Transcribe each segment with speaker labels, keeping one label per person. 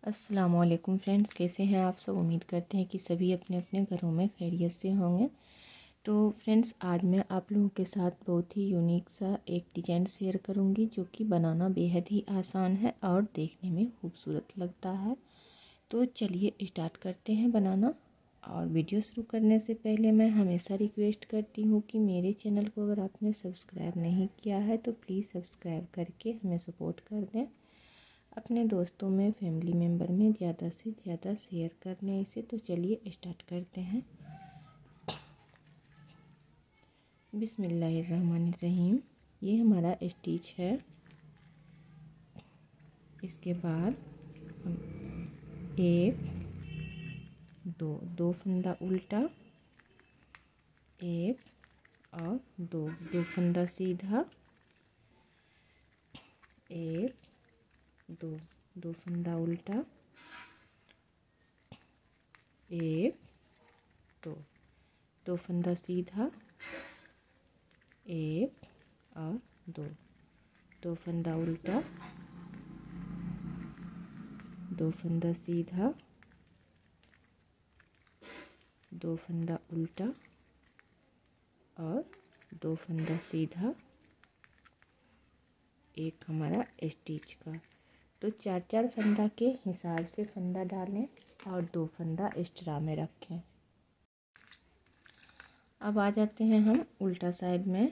Speaker 1: अस्सलामुअलैकुम फ्रेंड्स, कैसे हैं आप सब। उम्मीद करते हैं कि सभी अपने अपने घरों में खैरियत से होंगे। तो फ्रेंड्स, आज मैं आप लोगों के साथ बहुत ही यूनिक सा एक डिज़ाइन शेयर करूंगी जो कि बनाना बेहद ही आसान है और देखने में खूबसूरत लगता है। तो चलिए स्टार्ट करते हैं बनाना। और वीडियो शुरू करने से पहले मैं हमेशा रिक्वेस्ट करती हूँ कि मेरे चैनल को अगर आपने सब्सक्राइब नहीं किया है तो प्लीज़ सब्सक्राइब करके हमें सपोर्ट कर दें। अपने दोस्तों में, फैमिली मेम्बर में ज़्यादा से ज़्यादा शेयर करने इसे। तो चलिए स्टार्ट करते हैं। बिस्मिल्लाहिर्रहमानिर्रहीम। ये हमारा स्टिच है। इसके बाद हम एक दो फंदा उल्टा, एक और दो फंदा सीधा, एक दो फंदा उल्टा, एक दो फंदा सीधा, एक और दो फंदा उल्टा, दो फंदा सीधा, दो फंदा उल्टा और दो फंदा सीधा, एक हमारा स्टिच का। तो चार चार फंदा के हिसाब से फंदा डालें और दो फंदा एक्स्ट्रा में रखें। अब आ जाते हैं हम उल्टा साइड में।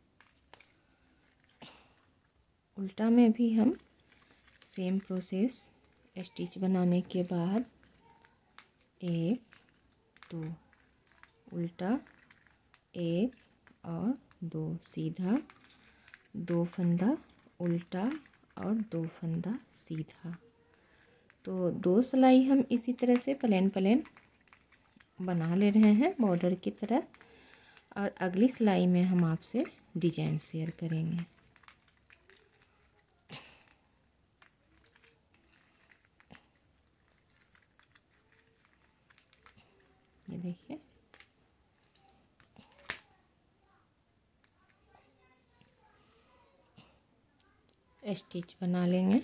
Speaker 1: उल्टा में भी हम सेम प्रोसेस, स्टिच बनाने के बाद एक दो उल्टा, एक और दो सीधा, दो फंदा उल्टा और दो फंदा सीधा। तो दो सिलाई हम इसी तरह से प्लेन बना ले रहे हैं बॉर्डर की तरह। और अगली सिलाई में हम आपसे डिजाइन शेयर करेंगे। ये देखिए, स्टिच बना लेंगे,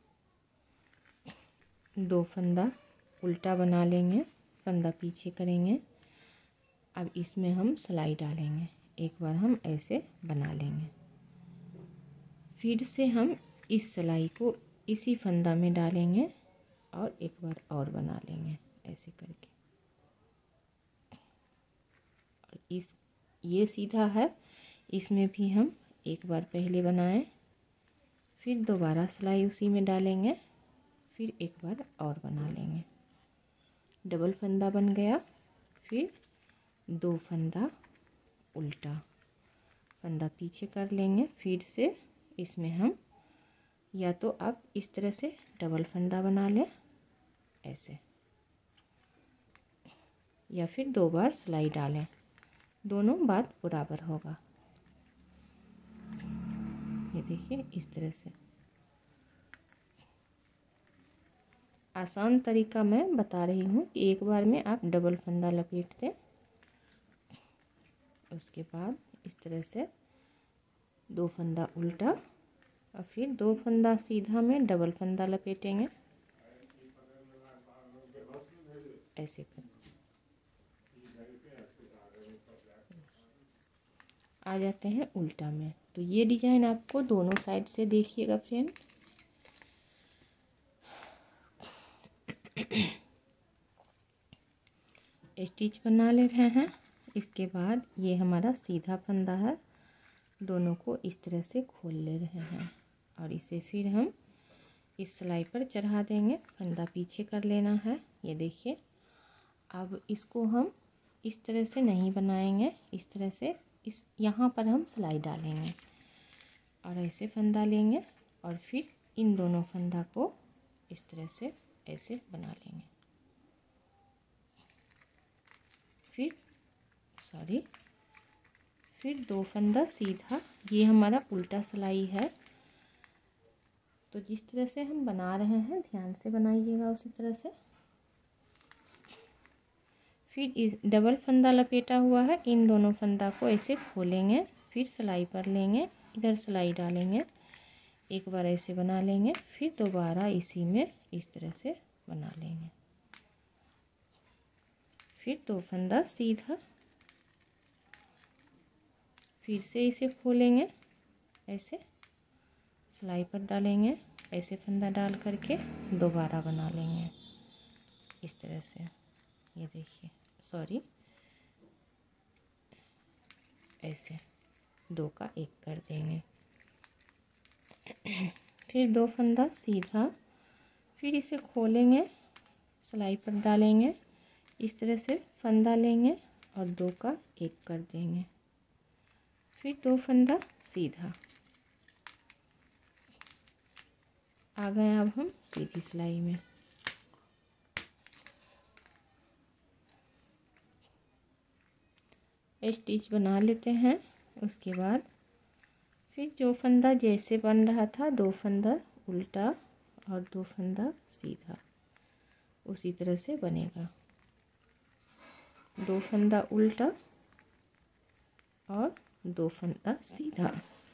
Speaker 1: दो फंदा उल्टा बना लेंगे, फंदा पीछे करेंगे। अब इसमें हम सिलाई डालेंगे। एक बार हम ऐसे बना लेंगे, फिर से हम इस सिलाई को इसी फंदा में डालेंगे और एक बार और बना लेंगे ऐसे करके। और ये सीधा है, इसमें भी हम एक बार पहले बनाएं, फिर दोबारा सिलाई उसी में डालेंगे, फिर एक बार और बना लेंगे। डबल फंदा बन गया। फिर दो फंदा उल्टा, फंदा पीछे कर लेंगे। फिर से इसमें हम या तो आप इस तरह से डबल फंदा बना लें ऐसे, या फिर दो बार सिलाई डालें, दोनों बात बराबर होगा। ये देखिए, इस तरह से आसान तरीका मैं बता रही हूँ कि एक बार में आप डबल फंदा लपेट दें, उसके बाद इस तरह से दो फंदा उल्टा और फिर दो फंदा सीधा में डबल फंदा लपेटेंगे ऐसे कर। आ जाते हैं उल्टा में। तो ये डिजाइन आपको दोनों साइड से देखिएगा फ्रेंड। स्टिच बना ले रहे हैं। इसके बाद ये हमारा सीधा फंदा है, दोनों को इस तरह से खोल ले रहे हैं और इसे फिर हम इस सिलाई पर चढ़ा देंगे। फंदा पीछे कर लेना है। ये देखिए, अब इसको हम इस तरह से नहीं बनाएंगे, इस तरह से इस यहाँ पर हम सिलाई डालेंगे और ऐसे फंदा लेंगे और फिर इन दोनों फंदा को इस तरह से ऐसे बना लेंगे। फिर दो फंदा सीधा। ये हमारा उल्टा सिलाई है। तो जिस तरह से हम बना रहे हैं ध्यान से बनाइएगा उसी तरह से। फिर इस डबल फंदा लपेटा हुआ है, इन दोनों फंदा को ऐसे खोलेंगे, फिर सिलाई पर लेंगे, इधर सिलाई डालेंगे, एक बार ऐसे बना लेंगे, फिर दोबारा इसी में इस तरह से बना लेंगे। फिर 2 फंदा सीधा, फिर से इसे खोलेंगे, ऐसे सिलाई पर डालेंगे, ऐसे फंदा डाल करके दोबारा बना लेंगे इस तरह से। ये देखिए, सॉरी, ऐसे 2 का 1 कर देंगे। फिर 2 फंदा सीधा, फिर इसे खोलेंगे, सिलाई पर डालेंगे, इस तरह से फंदा लेंगे और 2 का 1 कर देंगे। फिर 2 फंदा सीधा। आ गए अब हम सीधी सिलाई में। स्टिच बना लेते हैं। उसके बाद फिर जो फंदा जैसे बन रहा था, 2 फंदा उल्टा और 2 फंदा सीधा, उसी तरह से बनेगा। 2 फंदा उल्टा और 2 फंदा सीधा,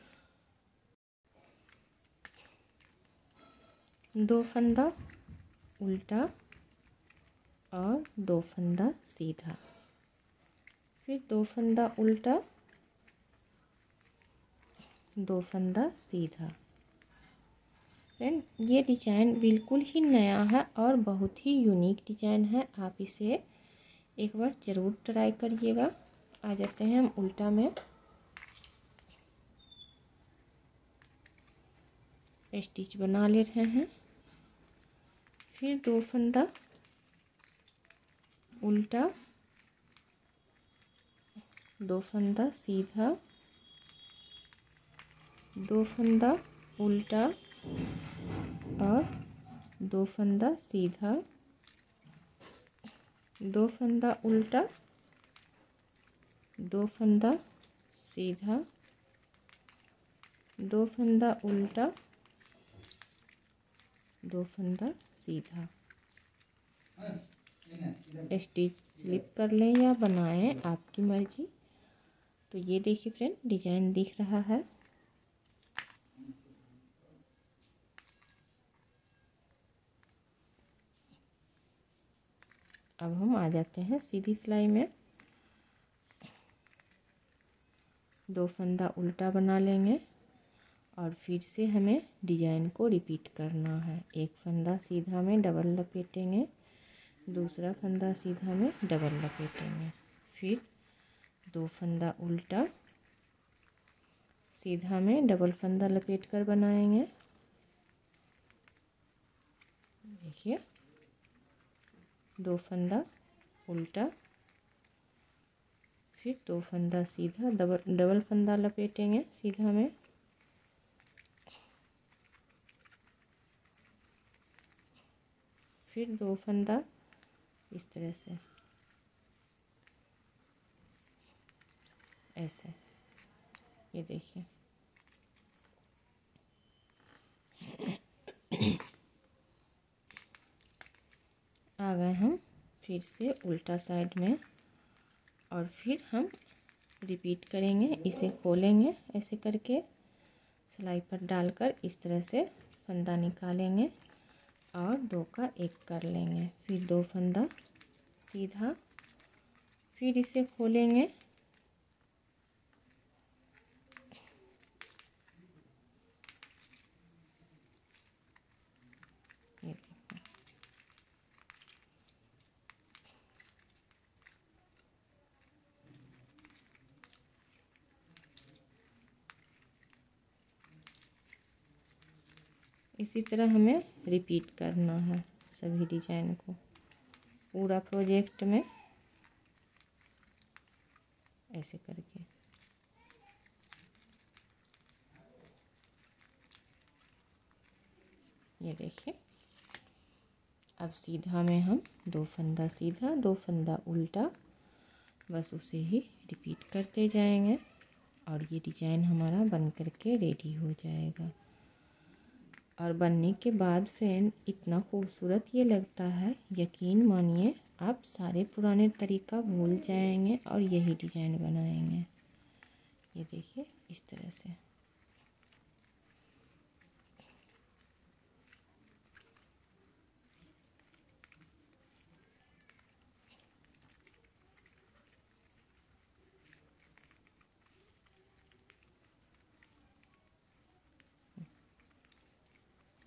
Speaker 1: 2 फंदा उल्टा और 2 फंदा सीधा, फिर 2 फंदा उल्टा, 2 फंदा सीधा। फ्रेंड, ये डिजाइन बिल्कुल ही नया है और बहुत ही यूनिक डिजाइन है। आप इसे एक बार ज़रूर ट्राई करिएगा। आ जाते हैं हम उल्टा में। स्टिच बना ले रहे हैं। फिर 2 फंदा उल्टा, 2 फंदा सीधा, 2 फंदा उल्टा और 2 फंदा सीधा, 2 फंदा उल्टा, 2 फंदा सीधा, 2 फंदा उल्टा, 2 फंदा सीधा। स्टिच स्लिप कर लें या बनाएं, आपकी मर्जी। तो ये देखिए फ्रेंड, डिजाइन दिख रहा है। अब हम आ जाते हैं सीधी सिलाई में। 2 फंदा उल्टा बना लेंगे और फिर से हमें डिजाइन को रिपीट करना है। एक फंदा सीधा में डबल लपेटेंगे, दूसरा फंदा सीधा में डबल लपेटेंगे, फिर 2 फंदा उल्टा, सीधा में डबल फंदा लपेट कर बनाएंगे। देखिए, 2 फंदा उल्टा, फिर 2 फंदा सीधा, डबल फंदा लपेटेंगे सीधा में, फिर 2 फंदा इस तरह से, ऐसे। ये देखिए, आ गए हम फिर से उल्टा साइड में और फिर हम रिपीट करेंगे। इसे खोलेंगे ऐसे करके, सिलाई पर डालकर इस तरह से फंदा निकालेंगे और 2 का 1 कर लेंगे। फिर 2 फंदा सीधा, फिर इसे खोलेंगे, ये देखो, इसी तरह हमें रिपीट करना है सभी डिजाइन को पूरा प्रोजेक्ट में, ऐसे करके। ये देखिए, अब सीधा में हम 2 फंदा सीधा, 2 फंदा उल्टा, बस उसे ही रिपीट करते जाएंगे और ये डिजाइन हमारा बन करके रेडी हो जाएगा। और बनने के बाद फ्रेंड इतना खूबसूरत ये लगता है, यकीन मानिए आप सारे पुराने तरीका भूल जाएंगे और यही डिजाइन बनाएंगे। ये देखिए, इस तरह से।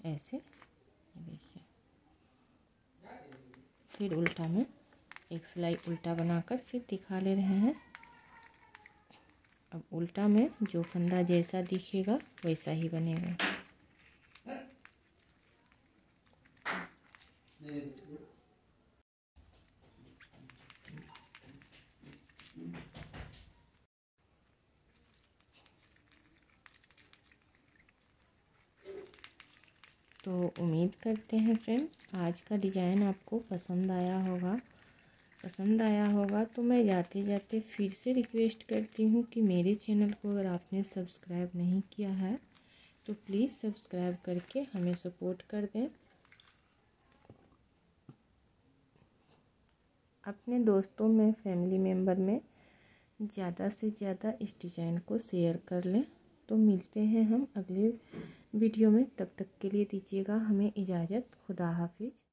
Speaker 1: ऐसे, ये देखिए। फिर उल्टा में एक सिलाई उल्टा बनाकर फिर दिखा ले रहे हैं। अब उल्टा में जो फंदा जैसा दिखेगा वैसा ही बनेगा। तो उम्मीद करते हैं फ्रेंड आज का डिज़ाइन आपको पसंद आया होगा। पसंद आया होगा तो मैं जाते जाते फिर से रिक्वेस्ट करती हूँ कि मेरे चैनल को अगर आपने सब्सक्राइब नहीं किया है तो प्लीज़ सब्सक्राइब करके हमें सपोर्ट कर दें। अपने दोस्तों में, फैमिली मेम्बर में ज़्यादा से ज़्यादा इस डिज़ाइन को शेयर कर लें। तो मिलते हैं हम अगले वीडियो में, तब तक के लिए दीजिएगा हमें इजाज़त। खुदा हाफिज़।